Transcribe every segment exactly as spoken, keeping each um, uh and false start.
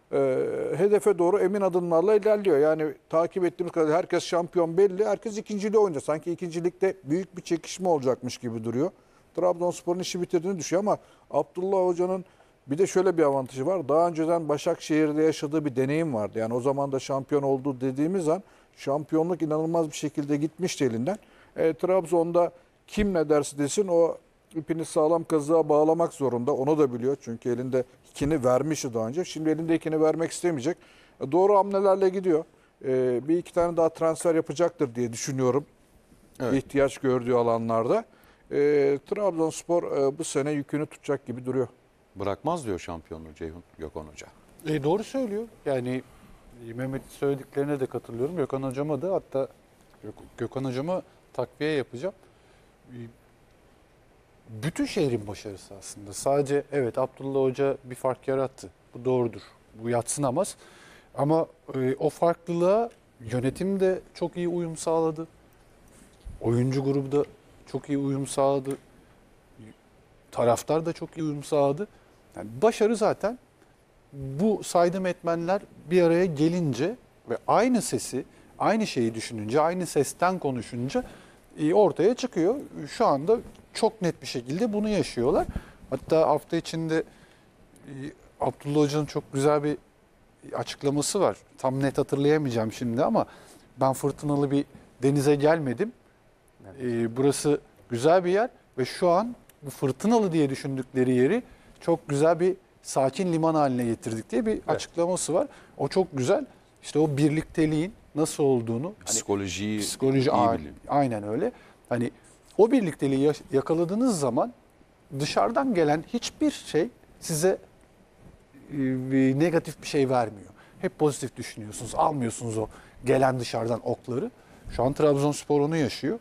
e, hedefe doğru emin adımlarla ilerliyor. Yani takip ettiğimiz kadar herkes şampiyon belli. Herkes ikinciliğe oynuyor. Sanki ikincilikte büyük bir çekişme olacakmış gibi duruyor. Trabzonspor'un işi bitirdiğini düşüyor ama Abdullah Hoca'nın bir de şöyle bir avantajı var. Daha önceden Başakşehir'de yaşadığı bir deneyim vardı. Yani o zaman da şampiyon oldu dediğimiz an şampiyonluk inanılmaz bir şekilde gitmişti elinden. E, Trabzon'da kim ne derse desin o ipini sağlam kazığa bağlamak zorunda. Onu da biliyor çünkü elinde ikini vermişti daha önce. Şimdi elinde ikini vermek istemeyecek. E, doğru hamlelerle gidiyor. E, bir iki tane daha transfer yapacaktır diye düşünüyorum. Evet. İhtiyaç gördüğü alanlarda. E, Trabzonspor e, bu sene yükünü tutacak gibi duruyor. Bırakmaz diyor şampiyonluğu Ceyhun Gökhan Hoca. E, doğru söylüyor. Yani Mehmet söylediklerine de katılıyorum. Gökhan Hocama da hatta Gökhan Hocama takviye yapacağım. Bütün şehrin başarısı aslında. Sadece evet Abdullah Hoca bir fark yarattı. Bu doğrudur. Bu yadsınamaz. Ama e, o farklılığa yönetim de çok iyi uyum sağladı. Oyuncu grubu da çok iyi uyum sağladı. Taraftar da çok iyi uyum sağladı. Yani başarı zaten bu saydığım etmenler bir araya gelince ve aynı sesi, aynı şeyi düşününce, aynı sesten konuşunca ortaya çıkıyor. Şu anda çok net bir şekilde bunu yaşıyorlar. Hatta hafta içinde Abdullah Hoca'nın çok güzel bir açıklaması var. Tam net hatırlayamayacağım şimdi ama ben fırtınalı bir denize gelmedim. Evet. Burası güzel bir yer ve şu an bu fırtınalı diye düşündükleri yeri çok güzel bir sakin liman haline getirdik diye bir evet. açıklaması var. O çok güzel. İşte o birlikteliğin nasıl olduğunu, psikolojiyi hani, psikoloji aynen, aynen öyle. Hani o birlikteliği yakaladığınız zaman dışarıdan gelen hiçbir şey size e, negatif bir şey vermiyor. Hep pozitif düşünüyorsunuz. Almıyorsunuz o gelen dışarıdan okları. Şu an Trabzonspor onu yaşıyor.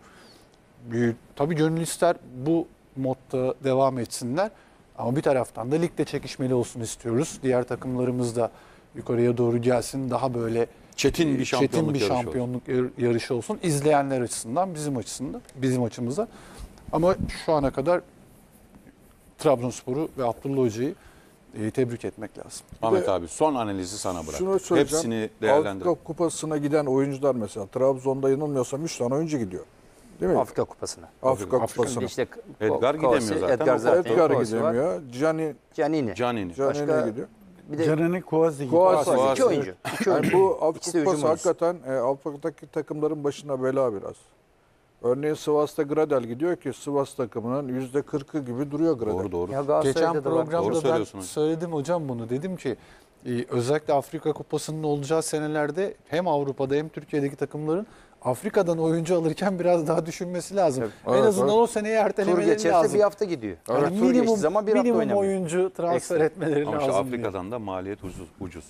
E, tabii gönül ister bu modda devam etsinler. Ama bir taraftan da ligde çekişmeli olsun istiyoruz. Diğer takımlarımız da yukarıya doğru gelsin. Daha böyle çetin bir şampiyonluk, çetin bir şampiyonluk yarışı, olsun. yarışı olsun. İzleyenler açısından, bizim açısından, bizim açımızda. Ama şu ana kadar Trabzonspor'u ve Abdullah Hoca'yı e, tebrik etmek lazım. Ahmet abi son analizi sana bırak. Şunu söyleyeceğim. Hepsini değerlendir. Afrika Kupası'na giden oyuncular mesela Trabzon'da yanılmıyorsam üç tane oyuncu gidiyor. Değil mi? Afrika Kupası'na. Afrika, Afrika Kupası'na. İşte Edgar gidemiyor zaten. Edgar, zaten Edgar gidemiyor. Gianni Giannini. Giannini. Giannini gidiyor. Bir de Giannini Kouassi gidiyor. Kouassi. Kouassi. İki oyuncu. İki oyuncu. Yani bu Afrika Kupası hakikaten e, Avrupa'daki takımların başına bela biraz. Örneğin Sivas'ta Gradel gidiyor ki Sivas takımının yüzde kırkı gibi duruyor Gradel. Doğru doğru. Ya geçen programda ben hocam. söyledim hocam bunu. Dedim ki e, özellikle Afrika Kupası'nın olacağı senelerde hem Avrupa'da hem Türkiye'deki takımların Afrika'dan oyuncu alırken biraz daha düşünmesi lazım. Evet, en azından evet. o seneyi ertelemeleri tur geçerse lazım. bir hafta gidiyor. Yani Evet. minimum, Tur zaman bir minimum hafta oyuncu transfer Ekstra. etmeleri Ama lazım. şu Afrika'dan diyor. Da maliyet ucuz. ucuz.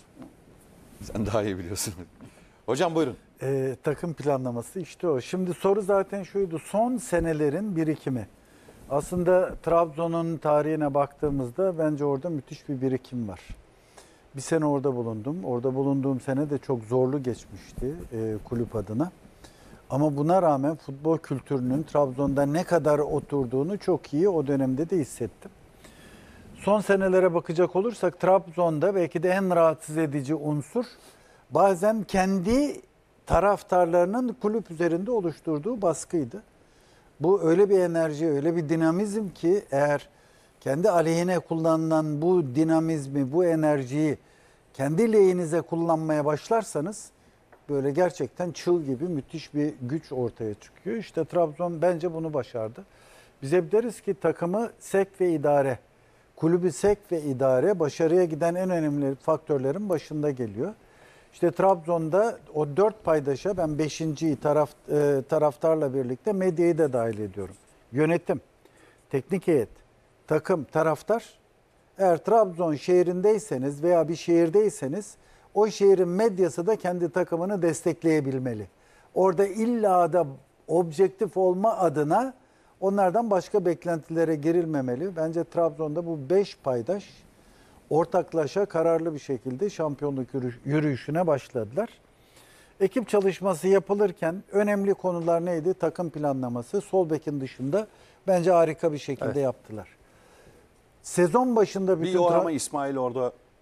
Sen daha iyi biliyorsun. Hocam buyurun. Ee, takım planlaması işte o. Şimdi soru zaten şuydu. Son senelerin birikimi. Aslında Trabzon'un tarihine baktığımızda bence orada müthiş bir birikim var. Bir sene orada bulundum. Orada bulunduğum sene de çok zorlu geçmişti e, kulüp adına. Ama buna rağmen futbol kültürünün Trabzon'da ne kadar oturduğunu çok iyi o dönemde de hissettim. Son senelere bakacak olursak Trabzon'da belki de en rahatsız edici unsur bazen kendi taraftarlarının kulüp üzerinde oluşturduğu baskıydı. Bu öyle bir enerji, öyle bir dinamizm ki eğer kendi aleyhine kullanılan bu dinamizmi, bu enerjiyi kendi lehinize kullanmaya başlarsanız böyle gerçekten çığ gibi müthiş bir güç ortaya çıkıyor. İşte Trabzon bence bunu başardı. Biz hep deriz ki takımı sevk ve idare, kulübü sevk ve idare başarıya giden en önemli faktörlerin başında geliyor. İşte Trabzon'da o dört paydaşa ben beşinciyi taraf, e, taraftarla birlikte medyayı da dahil ediyorum. Yönetim, teknik heyet, takım, taraftar. Eğer Trabzon şehrindeyseniz veya bir şehirdeyseniz o şehrin medyası da kendi takımını destekleyebilmeli. Orada illa da objektif olma adına onlardan başka beklentilere girilmemeli. Bence Trabzon'da bu beş paydaş ortaklaşa kararlı bir şekilde şampiyonluk yürüyüşüne başladılar. Ekip çalışması yapılırken önemli konular neydi? Takım planlaması, sol bekin dışında bence harika bir şekilde evet. yaptılar. Sezon başında bütün... Bir o ama İsmail orada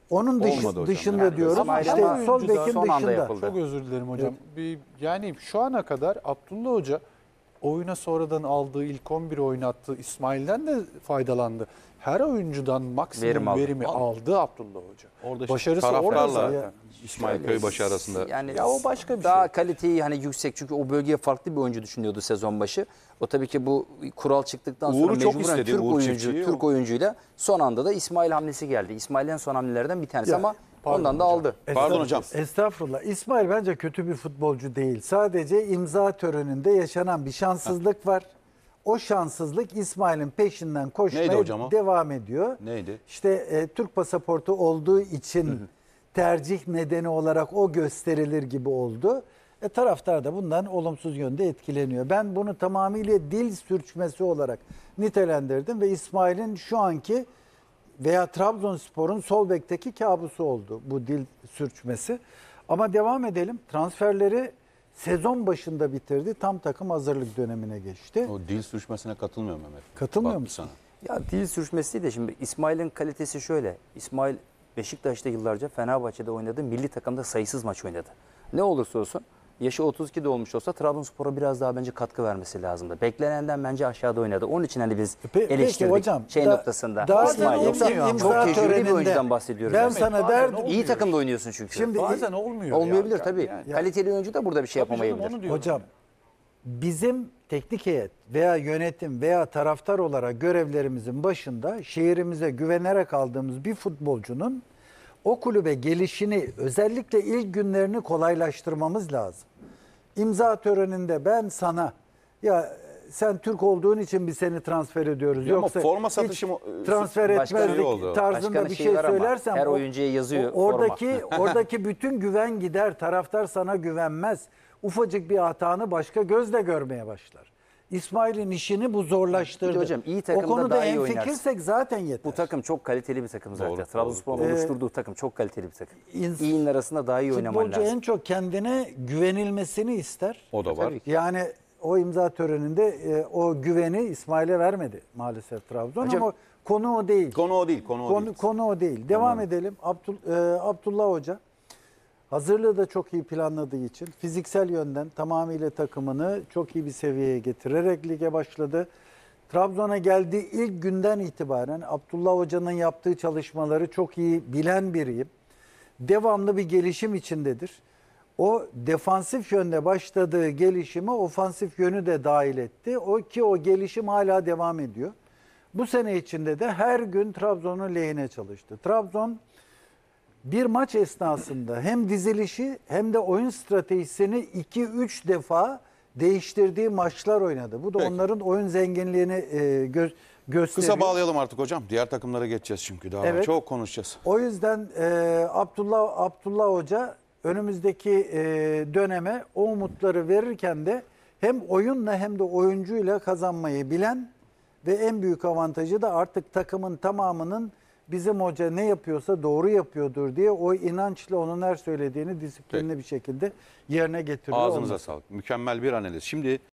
Onun dışı- Olmadı hocam. dışında Yani diyorum. İsmail İşte ama sol oyuncu da bekin son anda dışında. yapıldı. Çok özür dilerim hocam. Bir, yani şu ana kadar Abdullah Hoca oyuna sonradan aldığı ilk on biri oynattığı İsmail'den de faydalandı. Her oyuncudan maksimum Verim aldı. verimi aldı Abdullah Hoca. Orada işte Başarısı orada taraftarla zaten. İsmail Köybaşı arasında. Yani Ya o başka bir daha şey. kaliteyi hani yüksek çünkü o bölgeye farklı bir oyuncu düşünüyordu sezon başı. O tabii ki bu kural çıktıktan sonra Uğur'u çok mecburen istedi, Türk Uğur oyuncu Çiftçi'yi. Türk oyuncuyla son anda da İsmail hamlesi geldi. İsmail'in son hamlelerden bir tanesi Ya, ama pardon ondan da hocam. aldı. Pardon hocam. Estağfurullah. İsmail bence kötü bir futbolcu değil. Sadece imza töreninde yaşanan bir şanssızlık var. O şanssızlık İsmail'in peşinden koşmaya Neydi hocam o? devam ediyor. Neydi? İşte e, Türk pasaportu olduğu için tercih nedeni olarak o gösterilir gibi oldu. E, taraftar da bundan olumsuz yönde etkileniyor. Ben bunu tamamıyla dil sürçmesi olarak nitelendirdim ve İsmail'in şu anki veya Trabzonspor'un sol bekteki kabusu oldu bu dil sürçmesi. Ama devam edelim. Transferleri sezon başında bitirdi. Tam takım hazırlık dönemine geçti. O dil sürçmesine katılmıyor Mehmet. Katılmıyor Bak musun? sana. Ya dil sürçmesi değil de şimdi İsmail'in kalitesi şöyle. İsmail Beşiktaş'ta yıllarca Fenerbahçe'de oynadı. Milli takımda sayısız maç oynadı. Ne olursa olsun yaşı otuz iki de olmuş olsa Trabzonspor'a biraz daha bence katkı vermesi lazımdı. Beklenenden bence aşağıda oynadı. Onun için hani biz Pe- peki eleştirdik hocam, şey da- noktasında. daha İsmail da yoksa olmuyor ama. çok İmza tecrübeli bir töreninde oyuncudan bahsediyoruz. ben yani. sana bazen derdim. olmuyor. İyi takımda oynuyorsun çünkü. Şimdi Bazen olmuyor. Olmayabilir ya. tabii. Yani- Kaliteli oyuncu da burada bir şey Tabii canım, yapamayabilir. onu diyorum. Hocam bizim teknik heyet veya yönetim veya taraftar olarak görevlerimizin başında şehrimize güvenerek aldığımız bir futbolcunun o kulübe gelişini özellikle ilk günlerini kolaylaştırmamız lazım. İmza töreninde ben sana ya sen Türk olduğun için biz seni transfer ediyoruz. Ya ama Yoksa forma hiç satışı mı- transfer Başka etmezdik şey oldu. tarzında Başkanın bir şeyi şey var ama söylersem her o- oyuncuya yazıyor o- oradaki oradaki bütün güven gider. Taraftar sana güvenmez. Ufacık bir hatanı başka gözle görmeye başlar. İsmail'in işini bu zorlaştırdı. Bir de hocam iyi o takımda konuda daha iyi hemfikirsek zaten yeter. Bu takım çok kaliteli bir takım zaten. Doğru, Trabzonspor'un doğru. oluşturduğu takım çok kaliteli bir takım. İns- İyinin arasında daha iyi oynaman Futbolcu lazım. en çok kendine güvenilmesini ister. O da var. Tabii ki. Yani o imza töreninde e, o güveni İsmail'e vermedi maalesef Trabzon Hocam- ama konu o değil. Konu o değil. Konu o Konu, değil. konu o değil. Devam edelim. Abdul, e, Abdullah Hoca hazırlığı da çok iyi planladığı için fiziksel yönden tamamıyla takımını çok iyi bir seviyeye getirerek lige başladı. Trabzon'a geldiği ilk günden itibaren Abdullah Hoca'nın yaptığı çalışmaları çok iyi bilen biriyim. Devamlı bir gelişim içindedir. O defansif yönde başladığı gelişime ofansif yönü de dahil etti. O ki o gelişim hala devam ediyor. Bu sene içinde de her gün Trabzon'un lehine çalıştı. Trabzon bir maç esnasında hem dizilişi hem de oyun stratejisini iki üç defa değiştirdiği maçlar oynadı. Bu da Peki. onların oyun zenginliğini e, gö- gösteriyor. Kısa bağlayalım artık hocam. Diğer takımlara geçeceğiz çünkü daha Evet. çok konuşacağız. O yüzden e, Abdullah Abdullah Hoca önümüzdeki e, döneme o umutları verirken de hem oyunla hem de oyuncuyla kazanmayı bilen ve en büyük avantajı da artık takımın tamamının bizim hoca ne yapıyorsa doğru yapıyordur diye o inançla onun her söylediğini disiplinli bir şekilde yerine getiriyor. Ağzınıza olması. sağlık. Mükemmel bir analiz. Şimdi